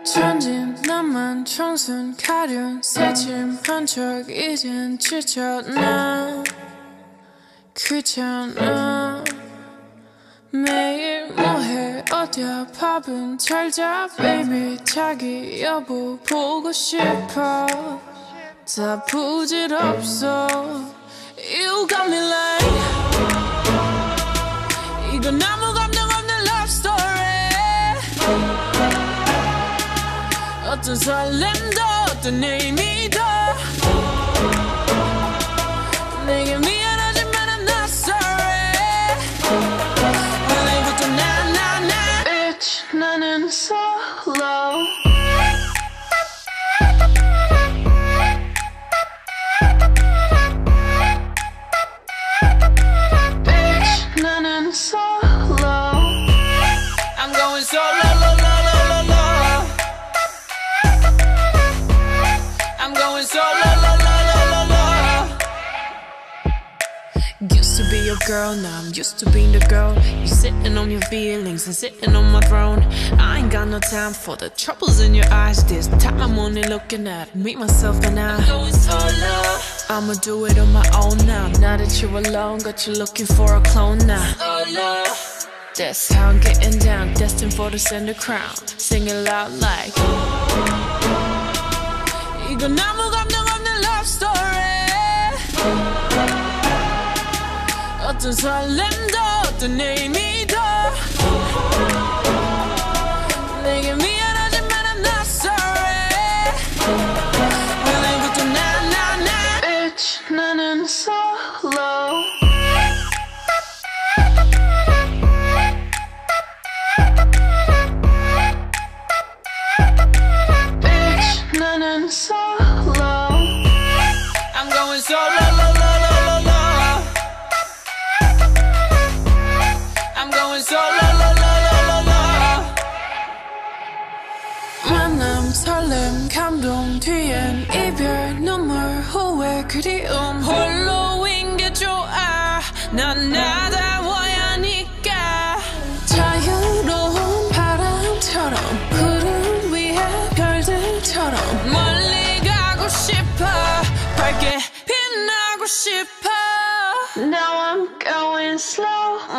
천진 나만 청순 가련 새침한 척 이젠 지쳤나 귀찮아 매일 뭐해 어디야 밥은 잘자 baby 자기 여보 보고 싶어 다 부질없어 You got me like 이건 아무 감정 없는 love story 어떤 설렘도 어떤 의미도 내게 미안하지만 I'm not sorry 오늘부터 나 Bitch 나는 Slolo Bitch 나는 Slolo I'm going solo Used to be your girl, now I'm used to being the girl. You sitting on your feelings and sitting on my throne. I ain't got no time for the troubles in your eyes. This time I'm only looking at me, myself and I. I'm going solo. I'ma do it on my own now. Now that you're alone, got you looking for a clone now. Solo. That's how I'm getting down, destined for the center crown. Sing it loud like 이건 아무 감정 없는 love story 어떤 설렘도 어떤 의미도 내게 미안하지만 I'm not sorry 오늘부터 나 Bitch 나는 Slolo Bitch 나는 Slolo I'm going solo 만남 설렘 감동 뒤엔 이별 눈물 후회 그리움 홀로인 게 좋아 난 나다워야 하니까 자유로운 바람처럼 구름 위에 별들처럼 멀리 가고 싶어 밝게 빛나고 싶어 Now I'm going slow